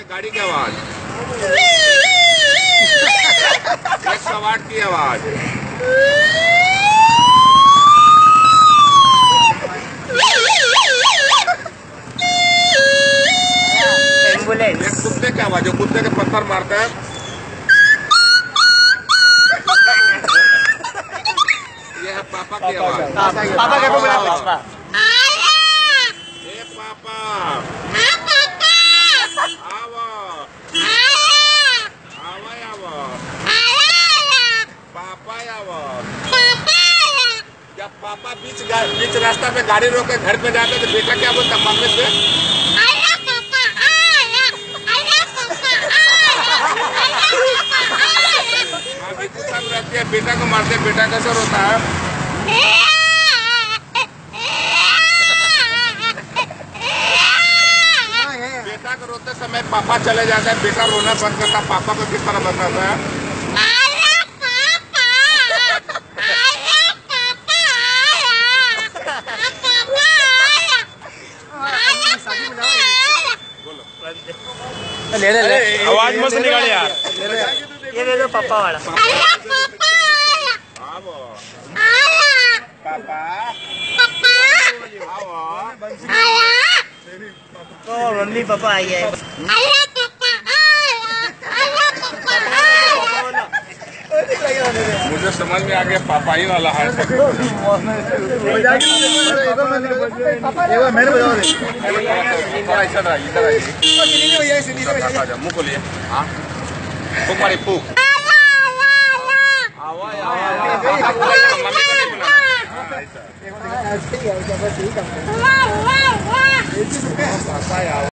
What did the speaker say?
गाड़ी की आवाज, 108 की आवाज, एम्बुलेंस, एक कुत्ते की आवाज, जो कुत्ते के पत्थर मारते हैं। ये है पापा की आवाज। पापा का बुला पापा। ए पापा, आवो, आवो, पापा आवो। जब पापा बीच रास्ता पे गाड़ी रोक के घर पे जाते तो बेटा क्या बोलता मम्मी से? हाँ बिल्कुल सब रहती है। बेटा को मारते, बेटा कैसे रोता है? बेटा को रोते समय पापा चले जाते हैं, बेटा रोना बंद करता, पापा को किस तरह बताता है? ले ले ले, आवाज मस्त निकाल यार। ये ले लो पापा वाला। आवो पापा, आवो। ओ मम्मी पापा आई है। मुझे समझ में आ गया पापा ही वाला है। थोड़ा इधर आइए, मुँह खोलिए। हाँ फूक मारी फूक। मम्मी को नहीं बुलाना।